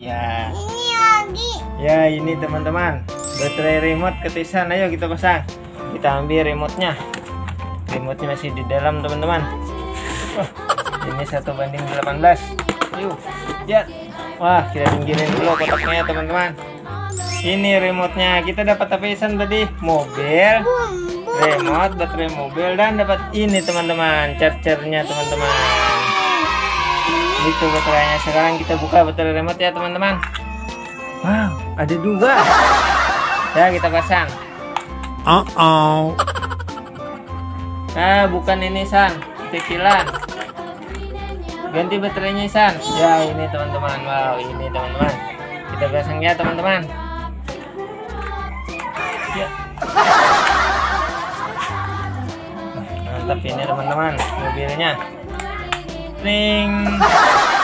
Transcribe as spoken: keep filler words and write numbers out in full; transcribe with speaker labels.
Speaker 1: Ya.
Speaker 2: Ini lagi.
Speaker 1: Ya ini teman-teman, baterai remote ketisan. Ayo kita pasang. Kita ambil remote-nya. Remote-nya masih di dalam teman-teman. Oh, ini satu banding delapan belas. Yuk, ya. Wah, kita pinggirin dulu kotaknya teman-teman. Ini remote-nya. Kita dapat apa Isan tadi? Mobil, remote, baterai mobil, dan dapat ini teman-teman, chargernya teman-teman. Itu baterainya. Sekarang kita buka baterai remote ya teman-teman. Wow, ada dua. Ya kita pasang.
Speaker 3: Uh oh.
Speaker 1: Nah, bukan ini San, kecilan. Ganti baterainya San. Ya ini teman-teman. Wow, ini teman-teman. Kita pasang ya teman-teman. Ya. Mantap ini teman-teman mobilnya. Ring.